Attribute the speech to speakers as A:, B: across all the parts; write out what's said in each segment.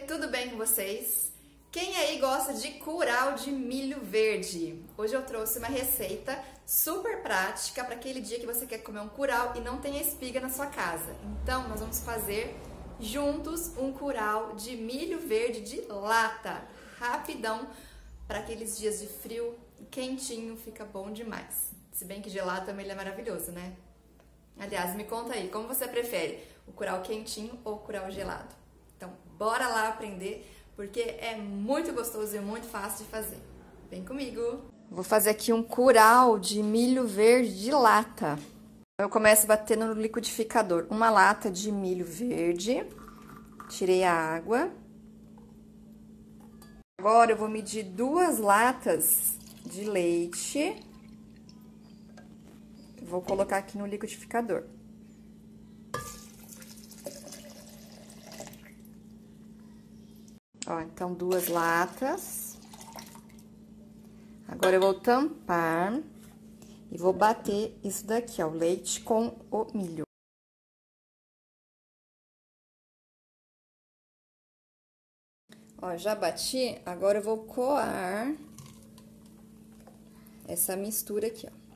A: tudo bem com vocês? Quem aí gosta de curau de milho verde? Hoje eu trouxe uma receita super prática para aquele dia que você quer comer um curau e não tem espiga na sua casa. Então, nós vamos fazer juntos um curau de milho verde de lata, rapidão, para aqueles dias de frio, quentinho, fica bom demais. Se bem que gelado também ele é maravilhoso, né? Aliás, me conta aí, como você prefere? O curau quentinho ou o curau gelado? Então, bora lá aprender, porque é muito gostoso e muito fácil de fazer. Vem comigo! Vou fazer aqui um curau de milho verde de lata. Eu começo batendo no liquidificador. Uma lata de milho verde. Tirei a água. Agora eu vou medir 2 latas de leite. Vou colocar aqui no liquidificador. Ó, então 2 latas. Agora eu vou tampar e vou bater isso daqui, ó, o leite com o milho. Ó, já bati, agora eu vou coar essa mistura aqui, ó.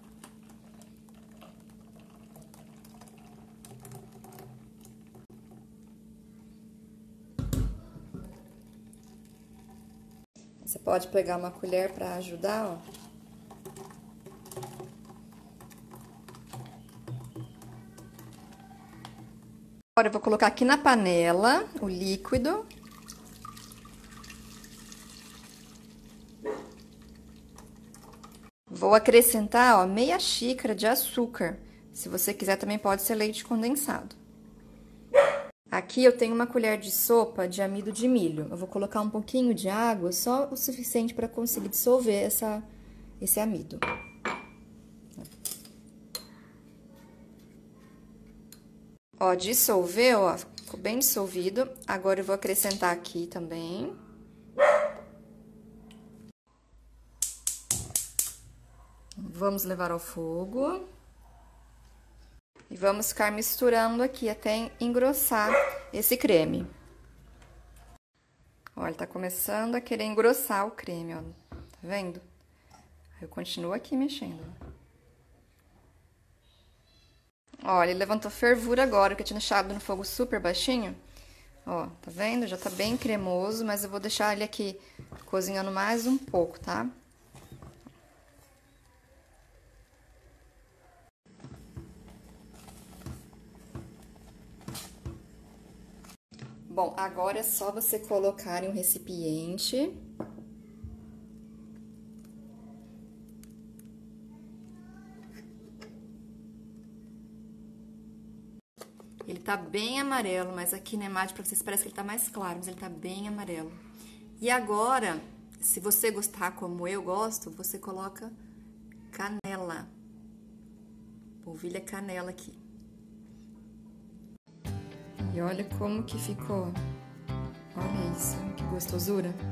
A: Você pode pegar uma colher para ajudar, ó. Agora eu vou colocar aqui na panela o líquido. Vou acrescentar, ó, meia xícara de açúcar. Se você quiser, também pode ser leite condensado. Aqui eu tenho uma colher de sopa de amido de milho. Eu vou colocar um pouquinho de água, só o suficiente para conseguir dissolver esse amido. Ó, dissolveu, ó, ficou bem dissolvido. Agora eu vou acrescentar aqui também. Vamos levar ao fogo. E vamos ficar misturando aqui até engrossar esse creme. Olha, ele tá começando a querer engrossar o creme, ó. Tá vendo? Eu continuo aqui mexendo. Olha, ele levantou fervura agora, que eu tinha deixado no fogo super baixinho. Ó, tá vendo? Já tá bem cremoso, mas eu vou deixar ele aqui cozinhando mais um pouco, tá? Bom, agora é só você colocar em um recipiente. Ele tá bem amarelo, mas aqui na imagem pra vocês parece que ele tá mais claro, mas ele tá bem amarelo. E agora, se você gostar como eu gosto, você coloca canela. Polvilha canela aqui. E olha como que ficou. Olha isso, que gostosura.